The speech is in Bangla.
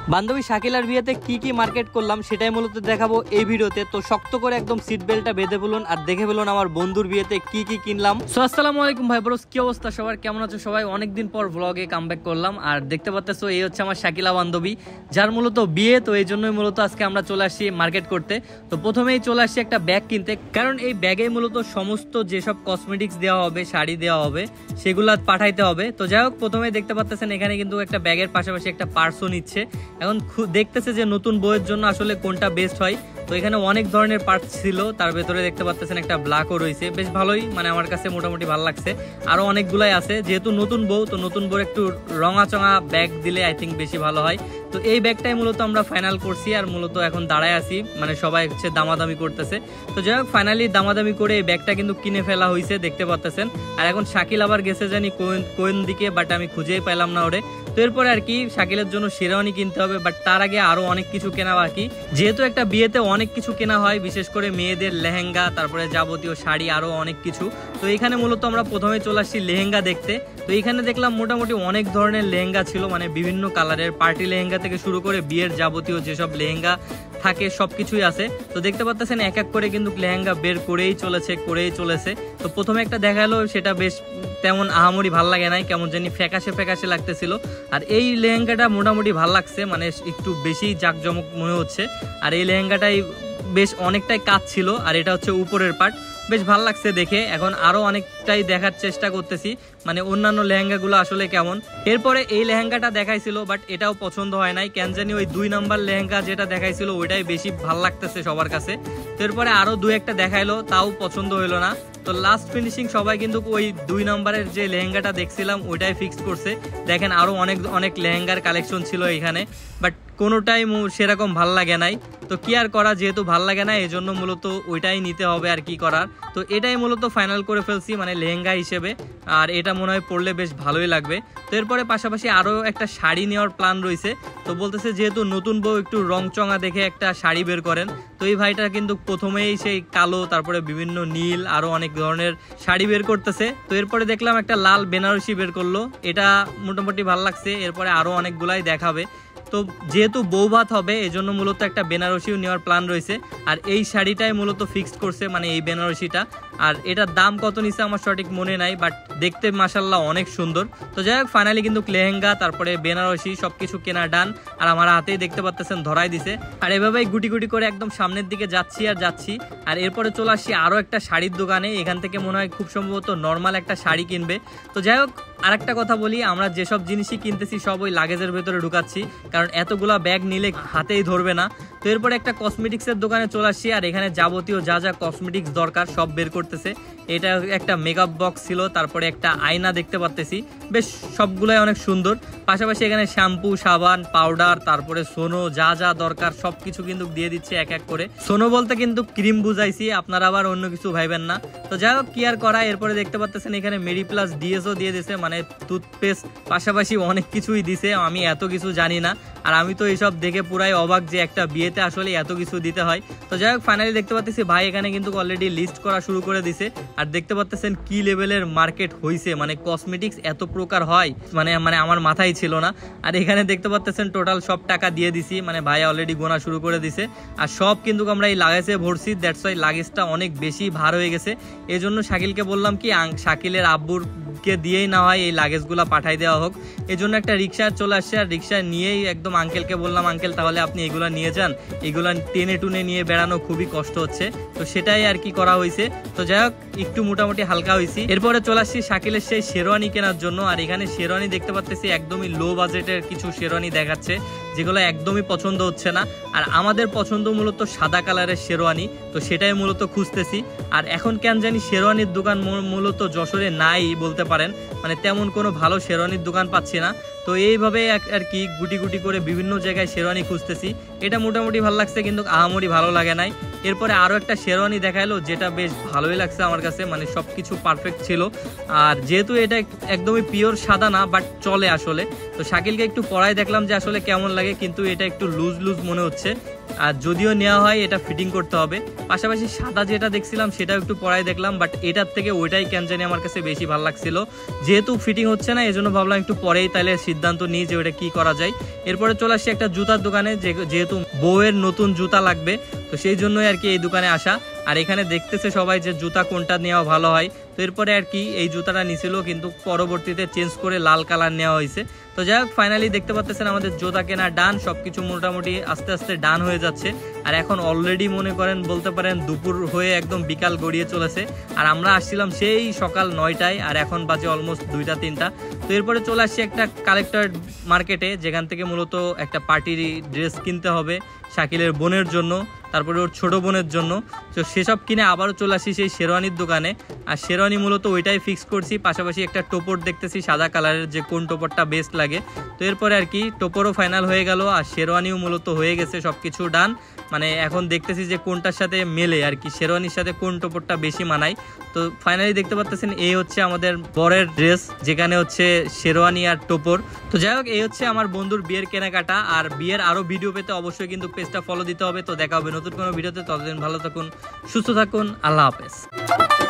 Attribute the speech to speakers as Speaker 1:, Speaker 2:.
Speaker 1: বান্ধবী শাকিলার বিয়েতে কি কি মার্কেট করলাম সেটাই মূলত দেখাবো এই ভিডিওতে। তো শক্ত করে একদম সিট বেল্টটা বেঁধে বলুন আর দেখে বলুন আমার বন্ধুর বিয়েতে কি কি কিনলাম। সো আসসালামু আলাইকুম ভাই ব্রোস, কি অবস্থা সবার, কেমন আছো সবাই? অনেকদিন পর ব্লগে কামব্যাক করলাম আর দেখতে পাচ্তেছো এই হচ্ছে আমার শাকিলা বান্ধবী, যার মূলত বিয়ে। তো এই জন্যই মূলত আজকে আমরা চলে আসছি মার্কেট করতে। তো প্রথমেই চলে আসছি একটা ব্যাগ কিনতে, কারণ এই ব্যাগে মূলত সমস্ত যেসব কসমেটিক্স দেওয়া হবে, শাড়ি দেওয়া হবে, সেগুলো পাঠাইতে হবে। তো যাই হোক, প্রথমে দেখতে পাচ্ছেন এখানে কিন্তু একটা ব্যাগের পাশাপাশি একটা পার্সও নিচ্ছে। এখন দেখতেছে যে নতুন বউয়ের জন্য আসলে কোনটা বেস্ট হয়। তো এখানে অনেক ধরনের পার্টস ছিল, তার ভেতরে দেখতে পাচ্ছেন একটা ব্ল্যাকও রয়েছে, বেশ ভালোই, মানে আমার কাছে মোটামুটি ভালো লাগছে। আরো অনেকগুলাই আছে, যেহেতু নতুন বউ, তো নতুন বউ একটু রঙাচঙা ব্যাগ দিলে আই থিঙ্ক বেশি ভালো হয়। তো এই ব্যাগটাই মূলত আমরা ফাইনাল করছি আর মূলত এখন দাঁড়ায় আছি, মানে সবাই হচ্ছে দামাদামি করতেছে। তো যাই হোক, ফাইনালি দামাদামি করে এই ব্যাগটা কিন্তু কিনে ফেলা হয়েছে, দেখতে পাচ্ছেন। আর এখন শাকিল আবার গেছে জানি কোন দিকে, বাট আমি খুঁজেই পাইলাম না ওরে। তো এরপরে আর কি শাকিলের জন্য শেরওয়ানি কিনতে হবে, বাট তার আগে আরো অনেক কিছু কেনা বাকি। যেহেতু একটা বিয়েতে অনেক কিছু কেনা হয়, বিশেষ করে মেয়েদের লেহেঙ্গা, তারপরে যাবতীয় শাড়ি, আরো অনেক কিছু। তো এখানে মূলত আমরা প্রথমে চলে আসছি লেহেঙ্গা দেখতে। তো এখানে দেখলাম মোটামুটি অনেক ধরনের লেহেঙ্গা ছিল, মানে বিভিন্ন কালারের, পার্টি লেহেঙ্গা থেকে শুরু করে বিয়ের যাবতীয় যেসব লেহেঙ্গা থাকে সবকিছুই আছে। তো দেখতে পাচ্ছেন এক এক করে কিন্তু লেহেঙ্গা বের করেই চলেছে। তো প্রথমে একটা দেখালো, সেটা বেশ তেমন আহামরি ভাল লাগে নাই, কেমন জানি ফ্যাকাশে লাগতেছিল। আর এই লেহেঙ্গাটা মোটামুটি ভাল লাগছে, মানে একটু বেশি জাঁকজমক মনে হচ্ছে। আর এই লেহেঙ্গাটাই বেশ অনেকটাই কাজ ছিল, আর এটা হচ্ছে উপরের পার্ট, বেশ ভাল লাগছে দেখে। এখন আরো অনেকটাই দেখার চেষ্টা করতেছি, মানে অন্যান্য লেহেঙ্গাগুলো আসলে কেমন। এরপরে এই লেহেঙ্গাটা দেখাইছিল, বাট এটাও পছন্দ হয় নাই, কেন জানি ওই 2 নাম্বার লেহেঙ্গা যেটা দেখাইছিল ওইটাই বেশি ভাল লাগতেছে সবার কাছে। তো এরপরে আরো 2-1টা দেখাইলো, তাও পছন্দ হইলো না। তো লাস্ট ফিনিশিং সবাই কিন্তু ওই 2 নাম্বারের যে লেহেঙ্গাটা দেখছিলাম ওইটাই ফিক্স করছে। দেখেন আরো অনেক লেহেঙ্গার কালেকশন ছিল এখানে, বাট কোনোটাই সেরকম ভাল লাগে নাই। তো কি আর করা, যেহেতু ভাল লাগে না এই জন্য মূলত ওইটাই নিতে হবে, আর কি করার। তো এটাই মূলত ফাইনাল করে ফেলছি, মানে লেহেঙ্গা হিসেবে। আর এটা মনে হয় পরলে বেশ ভালোই লাগবে। তো এরপরে পাশাপাশি আরও একটা শাড়ি নেওয়ার প্ল্যান রয়েছে। তো বলতেছে যেহেতু নতুন বউ একটু রংচঙা দেখে একটা শাড়ি বের করেন। তো এই ভাইটা কিন্তু প্রথমেই সেই কালো, তারপরে বিভিন্ন নীল, আরও অনেক ধরনের শাড়ি বের করতেছে। তো এরপরে দেখলাম একটা লাল বেনারসি বের করলো, এটা মোটামুটি ভালো লাগছে। এরপরে আরও অনেকগুলাই দেখাবে। তো যেহেতু বউ ভাত হবে এই জন্য মূলত একটা বেনারসিও নেওয়ার প্ল্যান রয়েছে। আর এই শাড়িটাই মূলত ফিক্সড করছে, মানে এই বেনারসিটা। আর এটার দাম কত নিছে আমার সঠিক মনে নাই, বাট দেখতে মাশাল্লাহ অনেক সুন্দর। তো যাই হোক, ফাইনালি কিন্তু লেহেঙ্গা, তারপরে বেনারসি সবকিছু কেনা ডান। আর আমার হাতেই দেখতে পাচ্ছেন ধরাই দিছে। আর এভাবেই গুটি করে একদম সামনের দিকে যাচ্ছি। আর এরপরে চলে আসছি আরও একটা শাড়ির দোকানে। এখান থেকে মনে হয় খুব সম্ভবত নর্মাল একটা শাড়ি কিনবে। তো যাই হোক, আর একটা কথা বলি, আমরা যেসব জিনিসই কিনতেছি সব ওই লাগেজের ভেতরে ঢুকাচ্ছি, কারণ এতগুলা ব্যাগ নিলে হাতেই ধরবে না। তো এরপরে একটা কসমেটিক্সের দোকানে চলে আসছি, আর এখানে যাবতীয় যা কসমেটিক্স দরকার সব বের করতেছে। এটা একটা মেকআপ বক্স ছিল, তারপরে একটা আয়না দেখতে পাচ্তেছি, বেশ সবগুলাই অনেক সুন্দর। পাশাপাশি এখানে শ্যাম্পু, সাবান, পাউডার, তারপরে সোনো, যা দরকার সবকিছু কিন্তু দিয়ে দিচ্ছে এক এক করে। সোনো বলতে কিন্তু ক্রিম বুঝাইছি, আপনারা আবার অন্য কিছু ভাইবেন না। তো যাই হোক, কি আর করা। এরপরে দেখতে পাচ্ছেন এখানে মেডি প্লাস ডিএসও দিয়ে দিছে, মানে টুথপেস্ট, পাশাপাশি অনেক কিছুই দিছে। আমি এত কিছু জানি না, আর আমি তো এইসব দেখে পুরাই অবাক যে একটা বিয়েতে আসলে এত কিছু দিতে হয়। তো যাই হোক, ফাইনালি দেখতে পাচ্ছি ভাই এখানে কিন্তু অলরেডি লিস্ট করা শুরু করে দিছে। আর দেখতে পাচ্ছেন কি লেভেলের মার্কেট হয়েছে, মানে কসমেটিক্স এত প্রকার হয়, মানে আমার মাথায় ছিল না। আর এখানে দেখতে পাচ্ছেন টোটাল সব টাকা দিয়ে দিছি, মানে ভাই অলরেডি গোনা শুরু করে দিছে। আর সব কিন্তু আমরা এই লাগেজে ভরছি, দ্যাটস ওয়াই লাগেজটা অনেক বেশি ভার হয়ে গেছে। এই জন্য শাকিলকে বললাম কি শাকিলের আব্বুরকে দিয়েই না হয় এই লাগেজগুলো পাঠাই দেওয়া হোক। এই জন্য একটা রিক্সা চলে আসছে, আর রিক্সা নিয়েই একদম আঙ্কেলকে বললাম, আঙ্কেল তাহলে আপনি এগুলো নিয়ে যান, এগুলো টেনে টুনে নিয়ে বেড়ানো খুবই কষ্ট হচ্ছে। তো সেটাই আর কি করা হয়েছে। তো যাই হোক, একটু মোটামুটি হালকা হয়েছি। এরপরে চলে আসছি শাকিলের সেই শেরওয়ানি কেনার জন্য। আর এখানে শেরওয়ানি দেখতে পাচ্ছি একদমই লো বাজেটের কিছু শেরওয়ানি দেখাচ্ছে, যেগুলো একদমই পছন্দ হচ্ছে না। আর আমাদের পছন্দ মূলত সাদা কালারের শেরওয়ানি, তো সেটাই মূলত খুঁজতেছি। আর এখন কেন জানি শেরওয়ানির দোকান মূলত যশোরে নাই বলতে পারেন, মানে তেমন কোনো ভালো শেরওয়ানির দোকান পাচ্ছি না। তো এইভাবে আর কি গুটি করে বিভিন্ন জায়গায় শেরওয়ানি খুঁজতেছি। এটা মোটামুটি ভালো লাগছে, কিন্তু আহামরি ভালো লাগে নাই। এরপরে আরও একটা শেরওয়ানি দেখাইলো, যেটা বেশ ভালোই লাগছে আমার কাছে, মানে সবকিছু পারফেক্ট ছিল। আর যেহেতু এটা একদমই পিওর সাদা না, বাট চলে আসলে। তো শাকিলকে একটু পরাই দেখলাম যে আসলে কেমন লাগে, কিন্তু এটা একটু লুজ মনে হচ্ছে। আর যদিও নেওয়া হয় এটা ফিটিং করতে হবে। পাশাপাশি সাদা যেটা দেখছিলাম সেটাও একটু পরাই দেখলাম, বাট এটার থেকে ওইটাই কেন জানি আমার কাছে বেশি ভালো লাগছিল। যেহেতু ফিটিং হচ্ছে না এজন্য ভাবলাম একটু পরেই তাহলে সিদ্ধান্ত নিই যে ওটা কি করা যায়। এরপরে চলে আসছি একটা জুতার দোকানে, যেহেতু বউয়ের নতুন জুতা লাগবে তো সেই জন্যই আর কি এই দোকানে আসা। আর এখানে দেখতেছে সবাই যে জুতা কোনটা নেওয়া ভালো হয়। তো এরপরে আর কি এই জুতাটা নিছিল, কিন্তু পরবর্তীতে চেঞ্জ করে লাল কালার নেওয়া হয়েছে। তো যাই হোক, ফাইনালি দেখতে পাচ্ছেন আমাদের জুতা কেনা ডান, সবকিছু মোটামুটি আস্তে আস্তে ডান হয়ে যাচ্ছে। আর এখন অলরেডি মনে করেন বলতে পারেন দুপুর হয়ে একদম বিকাল গড়িয়ে চলেছে। আর আমরা আসছিলাম সেই সকাল 9টায়, আর এখন বাজে অলমোস্ট 2টা 3টা। তো এরপরে চলে আসছি একটা কালেক্টর মার্কেটে, যেখান থেকে মূলত একটা পার্টির ড্রেস কিনতে হবে শাকিলের বোনের জন্য, তারপরে ওর ছোট বোনের জন্য। তো সেসব কিনে আবারও চলে আসি সেই শেরওয়ানির দোকানে। আর শেরওয়ানি মূলত ওইটাই ফিক্স করছি, পাশাপাশি একটা টোপর দেখতেছি সাদা কালারের, যে কোন টোপরটা বেস্ট লাগে। তো এরপরে আর কি টোপরও ফাইনাল হয়ে গেল, আর শেরওয়ানিও মূলত হয়ে গেছে, সব কিছু ডান। মানে এখন দেখতেছি যে কোনটার সাথে মেলে আর কি, শেরওয়ানির সাথে কোন টোপরটা বেশি মানায়। তো ফাইনালি দেখতে পাচ্ছেন এই হচ্ছে আমাদের বরের ড্রেস, যেখানে হচ্ছে শেরওয়ানি আর টোপর। তো যাই হোক, এই হচ্ছে আমার বন্ধুর বিয়ের কেনাকাটা। আর বিয়ের আরো ভিডিও পেতে অবশ্যই কিন্তু পেজটা ফলো দিতে হবে। তো দেখা হবে নতুন কোনো ভিডিওতে, ততদিন ভালো থাকুন, সুস্থ থাকুন, আল্লাহ হাফেজ।